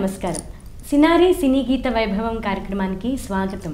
నమస్కారం. సినారే సినీగీత వైభవం కార్యక్రమానికి స్వాగతం.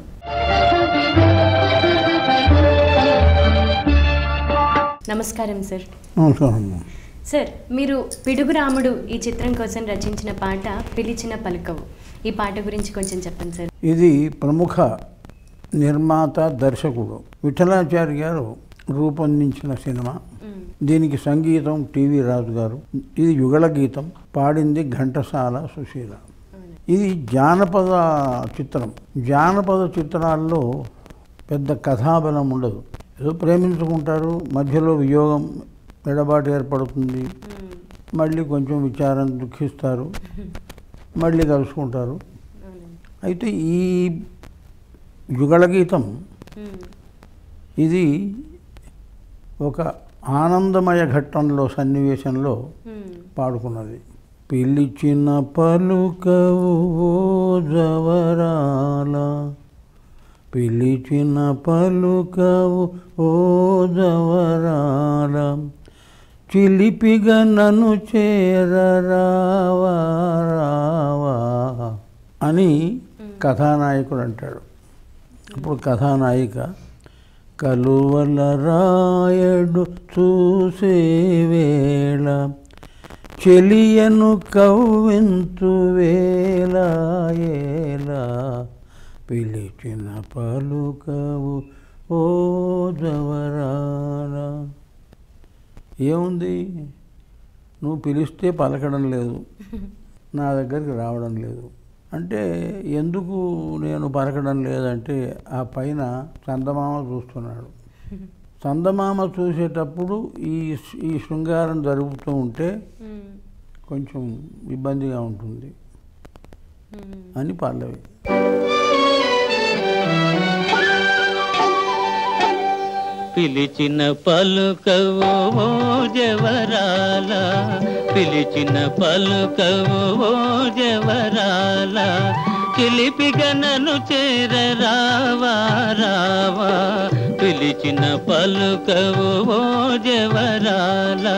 నమస్కారం సార్. నమస్కారం సార్, మీరు పిడుగు రాముడు ఈ చిత్రం కోసం రచించిన పాట పిలిచిన పలుకవు. ఈ పాట గురించి కొంచెం చెప్పండి సార్. ఇది ప్రముఖ నిర్మాత దర్శకుడు విఠలాచార్య గారు రూపొందించిన సినిమా. దీనికి సంగీతం టీవీ రాజు గారు. ఇది యుగళ గీతం. పాడింది ఘంటసాల సుశీల. ఇది జానపద చిత్రం. జానపద చిత్రాల్లో పెద్ద కథాబలం ఉండదు. ఏదో ప్రేమించుకుంటారు, మధ్యలో వియోగం ఎడబాటు ఏర్పడుతుంది, మళ్ళీ కొంచెం విచారం దుఃఖిస్తారు, మళ్ళీ కలుసుకుంటారు. అయితే ఈ యుగళ గీతం ఇది ఒక ఆనందమయ ఘట్టంలో సన్నివేశంలో పాడుకున్నది. పిలిచిన పలుకవు ఓ జవరాల, పిలిచిన పలుకవు ఓ జవరాల, చిలిపిగా నన్ను చేరరావా రావా అని కథానాయకుడు అంటాడు. ఇప్పుడు కథానాయిక కలువల రాయడు చూసే వేళ, చెలియను కవ్వింతు వేళ ఏలా, పిలిచిన పలుకవు ఓ జవరాల. ఏముంది, నువ్వు పిలిస్తే పలకడం లేదు, నా దగ్గరికి రావడం లేదు అంటే ఎందుకు నేను పలకడం లేదంటే ఆ పైన చందమామ చూస్తున్నాడు. చందమామ చూసేటప్పుడు ఈ శృంగారం జరుగుతూ ఉంటే కొంచెం ఇబ్బందిగా ఉంటుంది అని పల్లవి. పిలిచిన పలుకవు ఓ జవరాల, పిలిచిన పలుకవు ఓ జవరాల, చిలిపిగా నన్ను చేరరావా రావా, పిలిచిన పలుకవు ఓ జవరాల.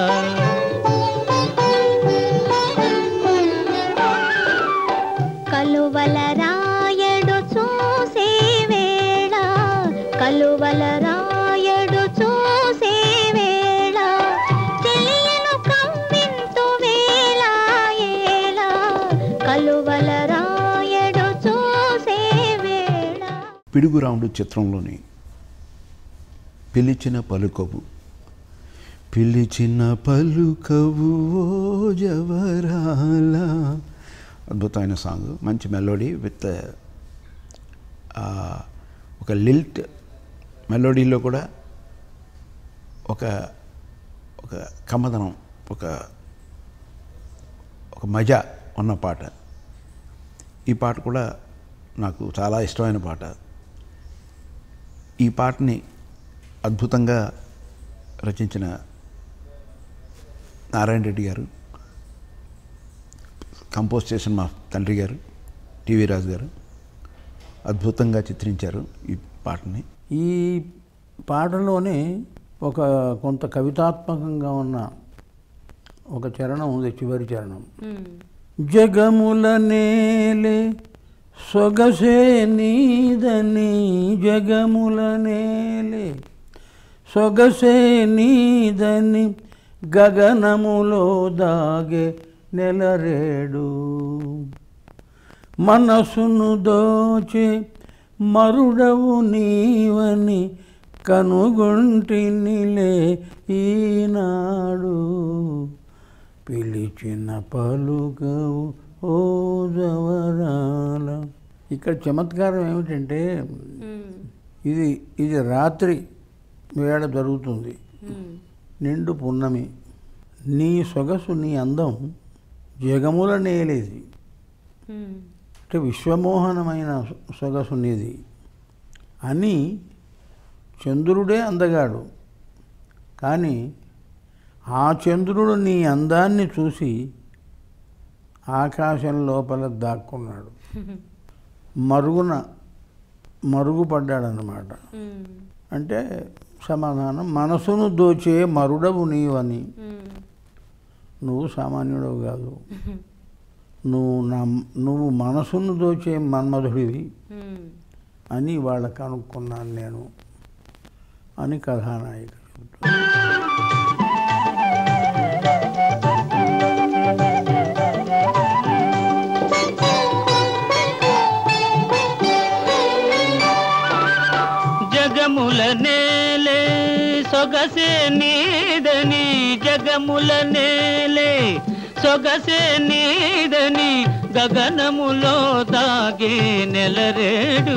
కలువల రాయడు చూసే వేళ, కలువల రాయడు చూసే వేళ, చెలియను కవ్వింతు వేళ ఏళ, కలువల రాయడు చూసే వేళ. పిడుగురాముడు చిత్రంలోని పిలిచిన పలుకవు, పిలిచిన పలుకవు ఓ జవరాల, అద్భుతమైన సాంగ్, మంచి మెలోడీ విత్ ఒక లిల్ట్. మెలోడీలో కూడా ఒక ఒక కమ్మదనం, ఒక ఒక మజా ఉన్న పాట. ఈ పాట కూడా నాకు చాలా ఇష్టమైన పాట. ఈ పాటని అద్భుతంగా రచించిన నారాయణ రెడ్డి గారు, కంపోజ్ చేసిన మా తండ్రి గారు టీవీ రాజు గారు అద్భుతంగా చిత్రించారు ఈ పాటని. ఈ పాటలోనే ఒక కొంత కవితాత్మకంగా ఉన్న ఒక చరణం ఉంది, చివరి చరణం. జగముల నేలే సొగసే నీదని, జగముల నేలే సొగసే నీదని, గగనములో దాగే నెలరేడు, మనసును దోచే మరుడవు నీవని, కనుగొంటినిలే ఈనాడు, పిలిచిన పలుకవు ఓ జవరాల. ఇక్కడ చమత్కారం ఏమిటంటే ఇది రాత్రి వేళ జరుగుతుంది, నిండు పున్నమి. నీ సొగసు నీ అందం జగముల నేలేది అంటే విశ్వమోహనమైన సొగసు నీది అని చంద్రుడే అందగాడు, కానీ ఆ చంద్రుడు నీ అందాన్ని చూసి ఆకాశం లోపల దాక్కున్నాడు, మరుగుపడ్డాడన్నమాట. అంటే సమాధానం, మనసును దోచే మరుడవు నీవని, నువ్వు సామాన్యుడవు కాదు, నువ్వు మనసును దోచే మన్మధుడివి అని వాళ్ళకు అనుకున్నాను నేను అని కథానాయిక చెబుతుంది. జగముల నేలే సొగసే నీదని, జగముల నేలే సొగసే నీదని, గగనములో దాగే నెలరేడు.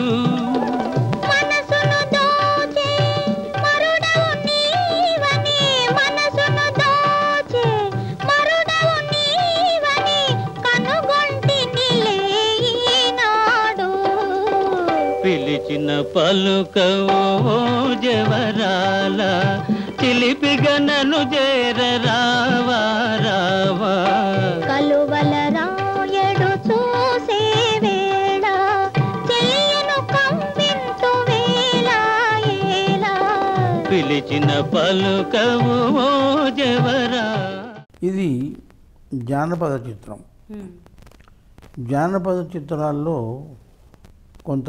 మనసును దోచే మరుడవు నీవని, మనసును దోచే మరుడవు నీవని, కనుగొంటినిలే ఈనాడు. పిలిచిన పలుకవో జవరాల, చిలిపిగా నన్ను చేర రావా రావా. కలువల రాయడు చూసే వేళ, చెలియను కవ్వింతు వేళ ఏలా. పిలిచిన పలుకవో జవరా. ఇది జానపద చిత్రం. జానపద చిత్రాల్లో కొంత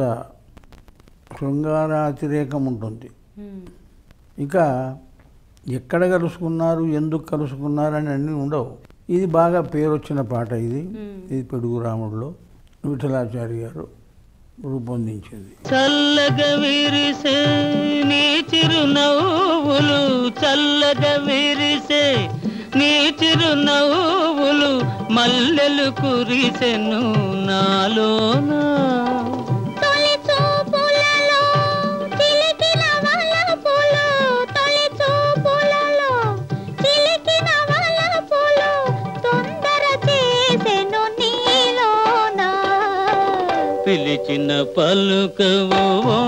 శృంగారాతిరేకం ఉంటుంది. ఇంకా ఎక్కడ కలుసుకున్నారు, ఎందుకు కలుసుకున్నారు అని అన్నీ ఉండవు. ఇది బాగా పేరు వచ్చిన పాట. ఇది పిడుగు రాముడిలో విఠలాచారి గారు రూపొందించింది. చల్లగా విరిసే నీ చిరునవ్వులు, చల్లగా విరిసే నీ చిరునవ్వులు, మల్లెలు కురిసెను నాలోనా. తొలి చూపులలో చిలికిన వలపులు, తొలి చూపులలో చిలికిన వలపులు, తొందర చేసెను నీలోనా. పిలిచిన పలుకవో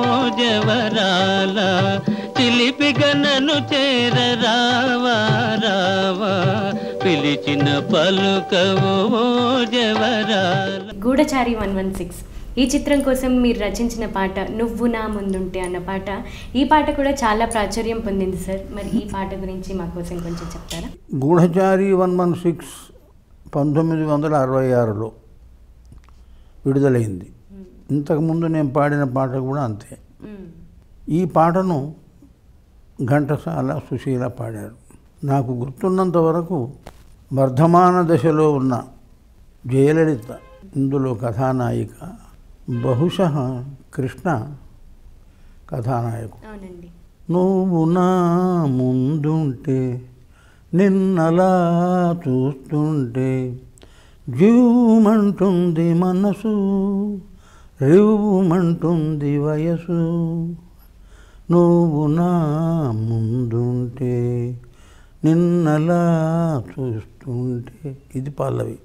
జవరాల, చిలిపిగా నన్ను చేర రావా రావా. పిలిచిన పలుకవో జవరాల. గూఢచారి 116 ఈ చిత్రం కోసం మీరు రచించిన పాట నువ్వు నా ముందుంటే అన్న పాట, ఈ పాట కూడా చాలా ప్రాచుర్యం పొందింది సార్. మరి ఈ పాట గురించి మా కోసం కొంచెం చెప్తారా? గూఢచారి 116 1966లో విడుదలైంది. ఇంతకుముందు నేను పాడిన పాట కూడా అంతే. ఈ పాటను ఘంటసాల, సుశీల పాడారు. నాకు గుర్తున్నంత వరకు వర్ధమాన దశలో ఉన్న జయలలిత ఇందులో కథానాయిక, బహుశः కృష్ణ కథానాయకుడు. అవునండి. నువ్వు నా ముందుంటే నిన్నలా చూస్తుంటే జీవమంటుంది మనసు, రివ్వుమంటుంది వయసు. నువ్వు నా ముందుంటే నిన్నలా చూస్తుంటే. ఇది పల్లవి.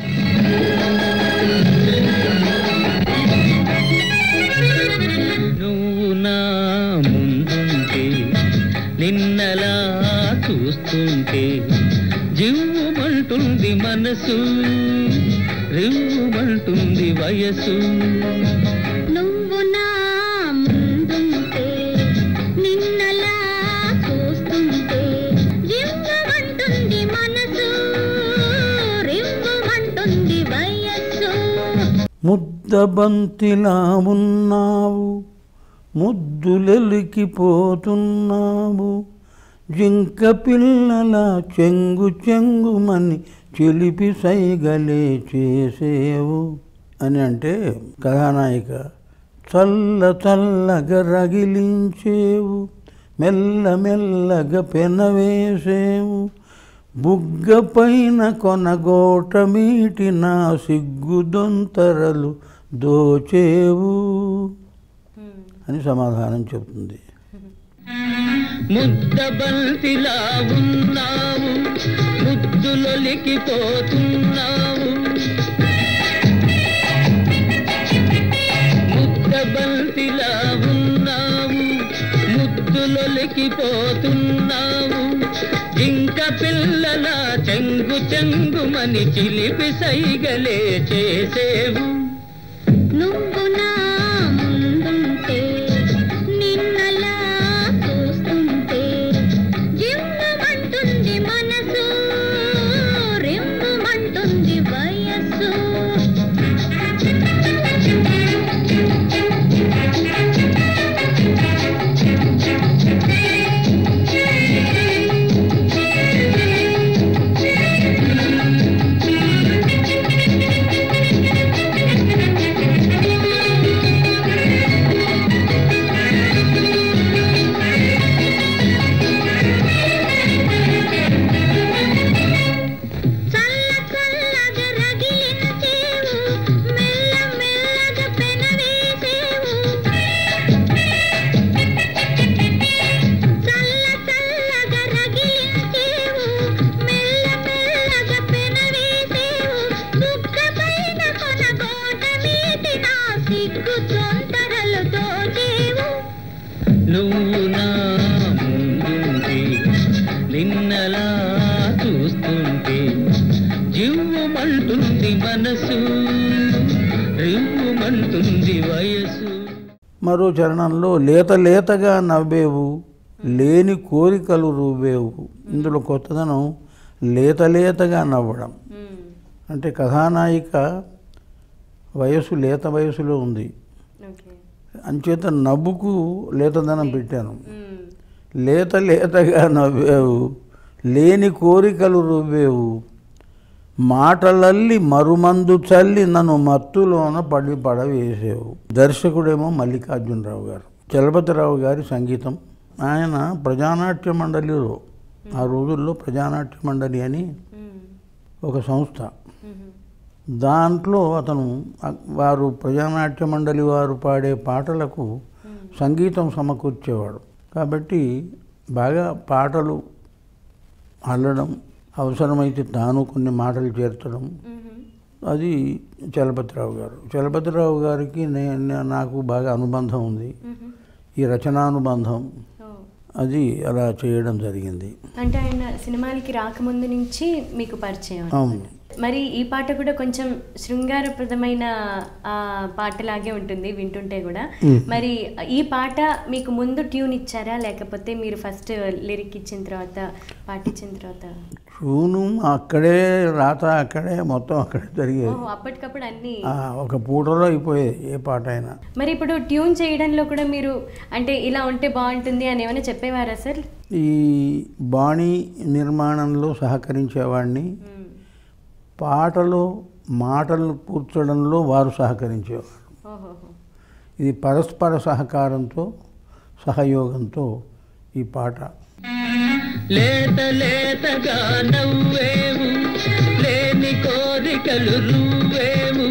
నువ్వు నా ముందుంటే నిన్నలా చూస్తుంటే, జివ్వుమంటుంది మనసు, రివ్వుమంటుంది వయసు. నువ్వు నా ముందుంటే నిన్నలా చూస్తుంటే, రివ్వుమంటుంది మనసు, రివ్వుమంటుంది వయస్సు. ముద్దబంతిలా ఉన్నావు, ముద్దులెలికిపోతున్నావు, జింక పిల్లల చెంగు చెంగుమని చిలిపి సైగలే చేసేవు అని అంటే కథానాయిక చల్ల చల్లగా రగిలించేవు, మెల్ల మెల్లగా పెనవేసేవు, బుగ్గ పైన కొనగోట మీటిన సిగ్గుదొంతరలు దోచేవు అని సమాధానం చెబుతుంది. ముద్దబంతిలా ఉన్నావు, ముద్దులొలికిపోతున్నావు, ముద్దబంతిలా ఉన్నావు, ముద్దులొలికిపోతున్నావు, జింక పిల్లల చెంగు చెంగుమని చిలిపి సైగలే చేసేవు. నువ్వు నా ముందుంటే నిన్నలా చూస్తుంటే, జివ్వుమంటుంది మనసు, రివ్వుమంటుంది వయస్సు. సిగ్గు తొందరలు దోచేవు నువ్వు నా ముందుంటే నిన్నలా చూస్తుంటే జివ్వుమంటుంది మనసు రివ్వుమంటుంది వయసు. మరో చరణంలో లేత లేతగా నవ్వేవు లేని కోరికలు రూవేవు. ఇందులో కొత్తదనం లేత లేతగా నవ్వడం. అంటే కథానాయిక వయసు లేత వయసులో ఉంది, అంచేత నవ్వుకు లేతదనం పెట్టాను. లేత లేతగా నవ్వేవు లేని కోరికలు రువ్వేవు మాటలల్లి మరుమందు చల్లి నన్ను మత్తులోన పడవేసేవు. దర్శకుడేమో మల్లికార్జునరావు గారు, చలపతిరావు గారి సంగీతం. ఆయన ప్రజానాట్య మండలిలో, ఆ రోజుల్లో ప్రజానాట్య మండలి అని ఒక సంస్థ, దాంట్లో అతను వారు ప్రజానాట్య మండలి వారు పాడే పాటలకు సంగీతం సమకూర్చేవాడు. కాబట్టి బాగా పాటలు అల్లడం, అవసరమైతే తాను కొన్ని మాటలు చేర్చడం, అది చలపతిరావు గారు. చలపతిరావు గారికి నాకు బాగా అనుబంధం ఉంది, ఈ రచనానుబంధం, అది అలా చేయడం జరిగింది. అంటే ఆయన సినిమాలకి రాకముందు నుంచి మీకు పరిచయం. అవును. మరి ఈ పాట కూడా కొంచెం శృంగారప్రదమైన పాటలాగే ఉంటుంది వింటుంటే కూడా. మరి ఈ పాట మీకు ముందు ట్యూన్ ఇచ్చారా, లేకపోతే మీరు ఫస్ట్ లిరిక్ ఇచ్చిన తర్వాత పాట ఇచ్చిన తర్వాత? ట్యూను అక్కడే, రాత అక్కడే, మొత్తం అక్కడే జరిగేది. అప్పటికప్పుడు అన్ని ఒక పూటలో అయిపోయేది ఏ పాట అయినా. మరి ఇప్పుడు ట్యూన్ చేయడంలో కూడా మీరు అంటే ఇలా ఉంటే బాగుంటుంది అని ఏమైనా చెప్పేవారా సార్? ఈ బాణీ నిర్మాణంలో సహకరించేవాడిని, పాటలో మాటలు కూర్చడంలో వారు సహకరించేవారు. ఇది పరస్పర సహకారంతో, సహయోగంతో ఈ పాట. లేత లేతగా నవ్వేవు లేని కోరికలు రువ్వేవు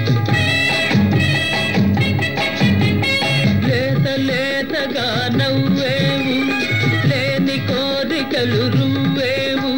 లేత లేతగా నవ్వేవు లేని కోరికలు రువ్వేవు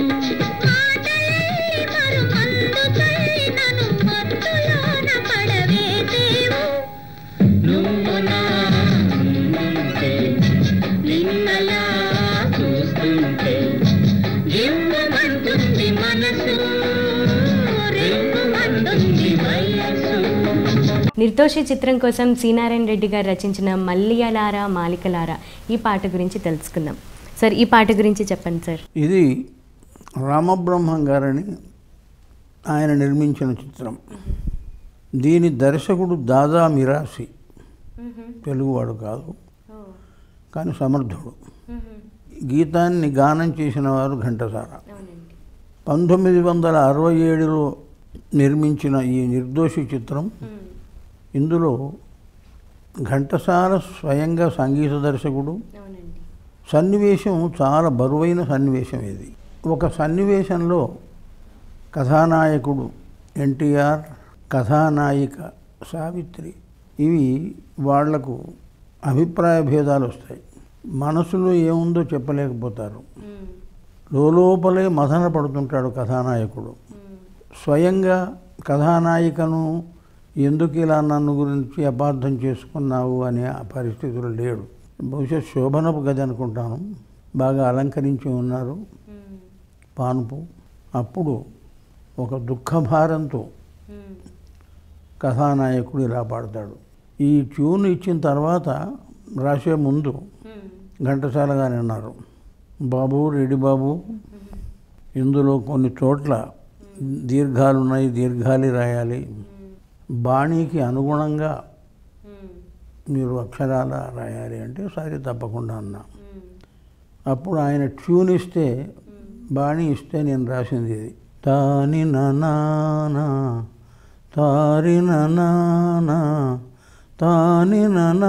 నువ్వు నా ముందుంటే నిన్నలా చూస్తుంటే జివ్వుమంటుంది మనసు రివ్వుమంటుంది వయసు. నిర్దోషి చిత్రం కోసం సి.నారాయణ రెడ్డి గారు రచించిన మల్లియలారా మాలికలారా ఈ పాట గురించి తెలుసుకుందాం సార్. ఈ పాట గురించి చెప్పండి సార్. ఇది రామబ్రహ్మం గారని ఆయన నిర్మించిన చిత్రం. దీని దర్శకుడు దాదా మిరాసి, తెలుగువాడు కాదు కానీ సమర్థుడు. గీతాన్ని గానం చేసిన వారు ఘంటసాల. 1967లో నిర్మించిన ఈ నిర్దోషి చిత్రం, ఇందులో ఘంటసాల స్వయంగా సంగీత దర్శకుడు. సన్నివేశం చాలా బరువైన సన్నివేశం ఇది. ఒక సన్నివేశంలో కథానాయకుడు ఎన్టీఆర్, కథానాయిక సావిత్రి, ఇవి వాళ్లకు అభిప్రాయ భేదాలు వస్తాయి. మనసులో ఏముందో చెప్పలేకపోతారు. లోపలే మదన పడుతుంటాడు కథానాయకుడు. స్వయంగా కథానాయికను ఎందుకు ఇలా నన్ను గురించి అపార్థం చేసుకున్నావు అనే ఆ పరిస్థితులు లేడు. బహుశా శోభనపు గది అనుకుంటాను, బాగా అలంకరించి ఉన్నారు పానుపు. అప్పుడు ఒక దుఃఖభారంతో కథానాయకుడు ఇలా పాడతాడు. ఈ ట్యూన్ ఇచ్చిన తర్వాత రాసే ముందు ఘంటసాల గారు అన్నారు, బాబు రెడ్డి బాబు, ఇందులో కొన్ని చోట్ల దీర్ఘాలు ఉన్నాయి, దీర్ఘాలు రాయాలి, బాణీకి అనుగుణంగా మీరు అక్షరాల రాయాలి అంటే సరే తప్పకుండా అన్నా. అప్పుడు ఆయన ట్యూన్ ఇస్తే, బాణీ ఇస్తే నేను రాసింది ఇది. తాని నానా తారి నానా తాని నానా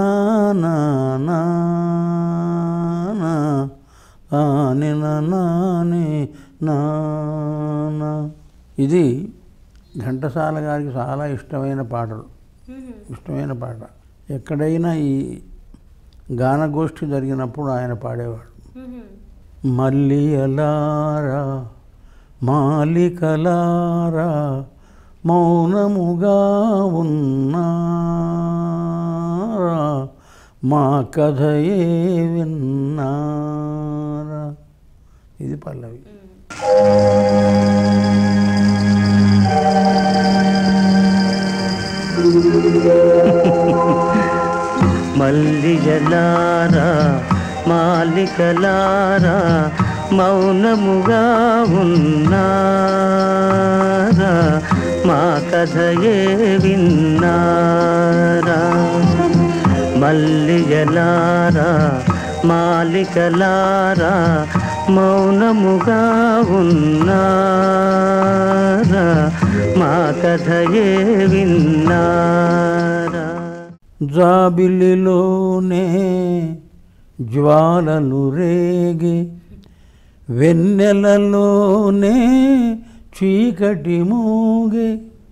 తాని నాని నానా. ఇది ఘంటసాల గారికి చాలా ఇష్టమైన పాటలు, ఇష్టమైన పాట. ఎక్కడైనా ఈ గానగోష్ఠి జరిగినప్పుడు ఆయన పాడేవాడు. మల్లియలారా మాలికలారా మౌనముగా ఉన్నారా మా కథయే విన్నారా. ఇది పల్లవి. మల్లిజలారా మాలికలారా మౌనముగా ఉన్నారా మా కథయే విన్నారా. మల్లిజలారా మాలికలారా మౌనముగా ఉన్నారా మా కథయే విన్నారా. జాబిలిలోనే జ్వాలలు రేగే వెన్నెలలోనే చీకటి మూగే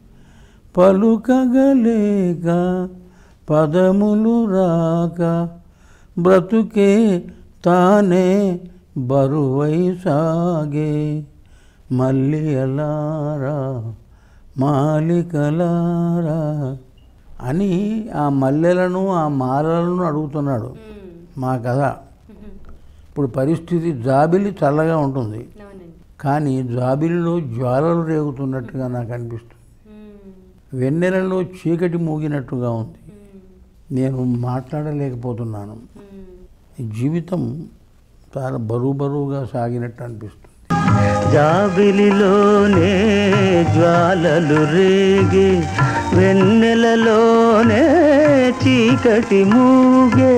పలుకగలేక పదములు రాక బ్రతుకే తానే బరువై సాగే. మల్లియలారా మాలికలారా అని ఆ మల్లెలను ఆ మాలలను అడుగుతున్నాడు మా కథ. ఇప్పుడు పరిస్థితి జాబిలి చల్లగా ఉంటుంది, కానీ జాబిలిలో జ్వాలలు రేగుతున్నట్టుగా నాకు అనిపిస్తుంది. వెన్నెలలో చీకటి మూగినట్టుగా ఉంది. నేను మాట్లాడలేకపోతున్నాను. జీవితం చాలా బరువుగా సాగినట్టు అనిపిస్తుంది. జాబిలిలోనే జ్వాలలు రేగి వెన్నెలలోనే చీకటి మూగే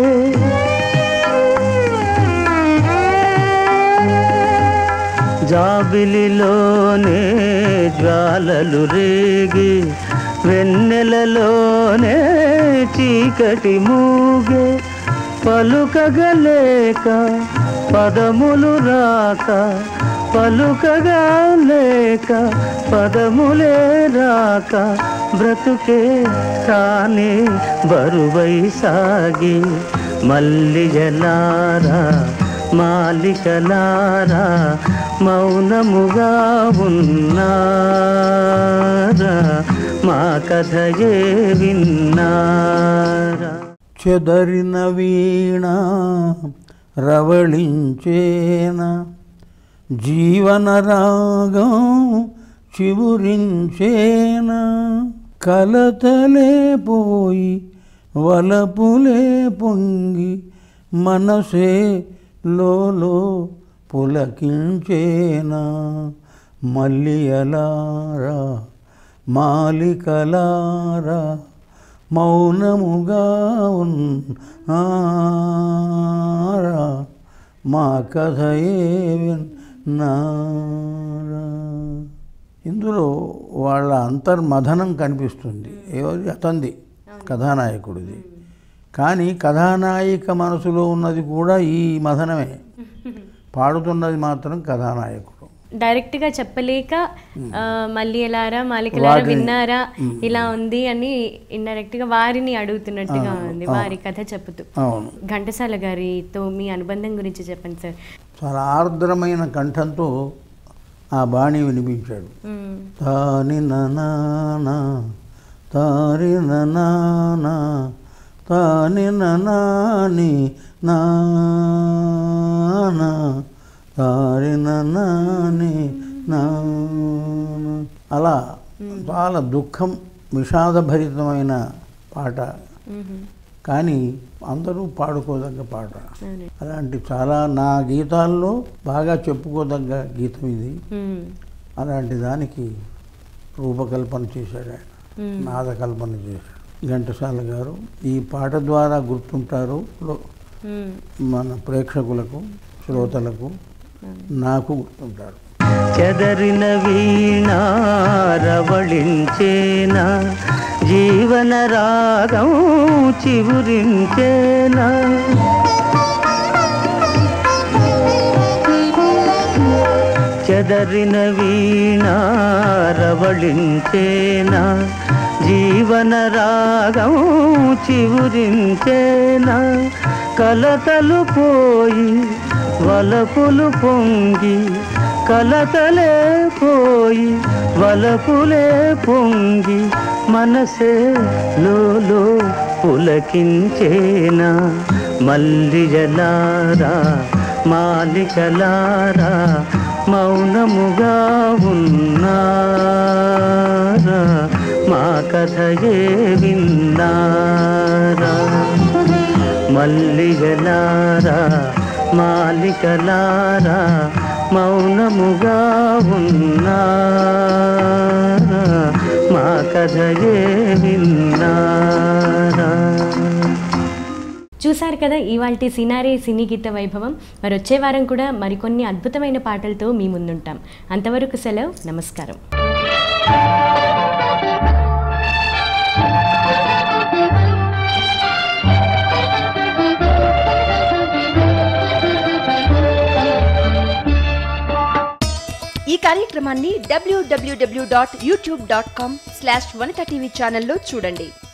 జాబిలిలోనే జ్వాలలు రేగి వెన్నెలలోనే చీకటి మూగే పలుకగలేక పదములు రాక పలుకగలేక పదములే రాక బ్రతుకే తానే బరువై సాగి. మల్లిజలారా మాలికలారా మౌనముగా ఉన్నారా మా కథయే విన్నారా. చెదరిన వీణ రవళించేనా జీవన రాగం చివురించేనా కలతలే పోయి వలపులే పొంగి మనసే లోలో పులకించేనా. మల్లియలారా మాలికలారా మౌనముగా ఉన్నారా మా కథయే విన్నారా. ఇందులో వాళ్ళ అంతర్మథనం కనిపిస్తుంది. ఎవరి అతంది కథానాయకుడిది, కానీ కథానాయిక మనసులో ఉన్నది కూడా ఈ మథనమే. పాడుతున్నది మాత్రం కథానాయకుడు. డైరెక్ట్గా చెప్పలేక మళ్ళీ ఎలారా మాలికలారా విన్నారా ఇలా ఉంది అని ఇండైరెక్ట్గా వారిని అడుగుతున్నట్టుగా ఉంది, వారి కథ చెప్పుతూ. ఘంటసాల గారితో మీ అనుబంధం గురించి చెప్పండి సార్. చాలా ఆర్ద్రమైన కంఠంతో ఆ బాణి వినిపించాడు. తాని నానా తారి నానా తాని నాని నానా తారి నాని నానా. అలా చాలా దుఃఖం విషాదభరితమైన పాట, కానీ అందరూ పాడుకోదగ్గ పాట. అలాంటి చాలా నా గీతాల్లో బాగా చెప్పుకోదగ్గ గీతం ఇది. అలాంటి దానికి రూపకల్పన చేశాడు ఆయన, నాదకల్పన చేశాడు ఘంటసాల గారు. ఈ పాట ద్వారా గుర్తుంటారు మన ప్రేక్షకులకు, శ్రోతలకు, నాకు గుర్తుంటారు. చెదరిన వీణా రవళించేనా జీవన రాగం చివురించేనా చెదరిన వీణా రవళించేనా జీవన రాగం చివురించేనా కలతలు పోయి వలపులు పొంగి కలతలే పోయి వలపులే పొంగి మనసే లోలో పులకించేనా మల్లిజలారా మాలికలారా మౌనముగా ఉన్నారా మా కథయే విన్నారా మల్లిజలారా మాలికలారా మౌనముగా ఉన్నారా మా కథయే విన్నారా. చూశారు కదా ఇవాల్టి సినారే సినీ గీత వైభవం. మరి వచ్చే వారం కూడా మరికొన్ని అద్భుతమైన పాటలతో మీ ముందుంటాం. అంతవరకు సెలవు, నమస్కారం. ఈ కార్యక్రమాన్ని www.youtube.com/vanitha TV ఛానల్లో చూడండి.